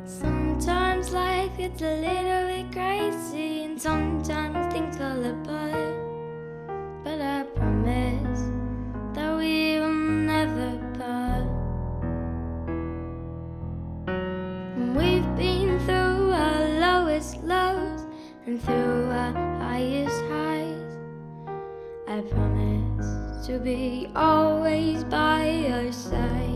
Sometimes life gets a little bit crazy, and sometimes things fall apart. But I promise that we will never part. And we've been through our lowest lows and through our highest highs. I promise to be always by your side,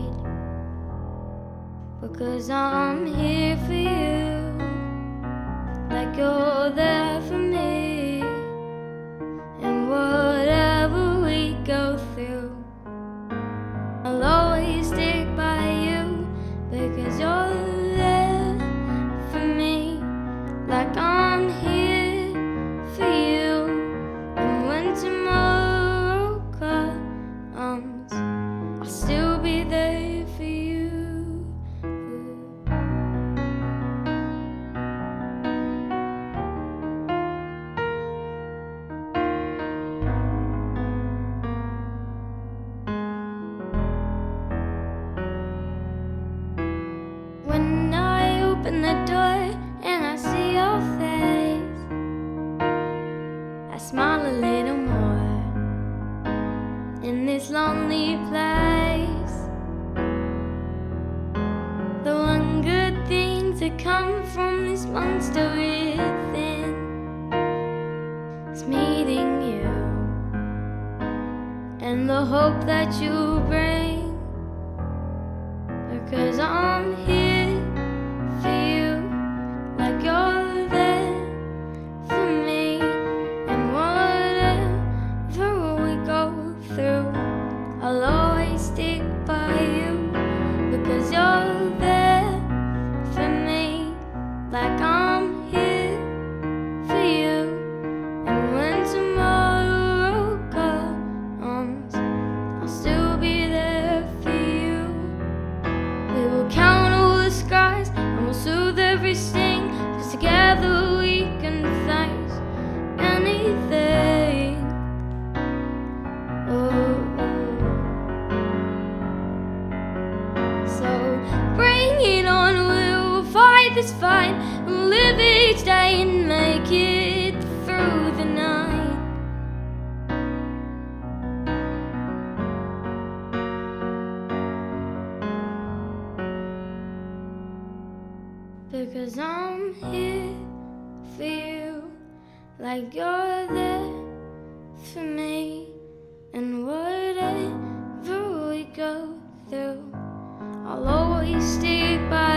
because I'm here for you, like you're there for me. And whatever we go through, I'll always stick by you, because you're there for me, like I'm here for you. And when tomorrow comes, I'll still be there for you. When I open the door and I see your face, I smile a little more in this lonely place. The one good thing to come from this monster within is meeting you, and the hope that you bring, because I'm here for you, like you're there for me. And whatever we go through, I'll always stick by you, because you're there for me, like I'm here for you. And when tomorrow comes, I'll still be there for you. We will count all the scars and we'll soothe every sting, 'cause together we can face anything. Oh. So bring it on, we'll fight this fight, we'll live each day and make it through the night. Because I'm here for you, like you're there for me. And whatever we go through, I'll always stick by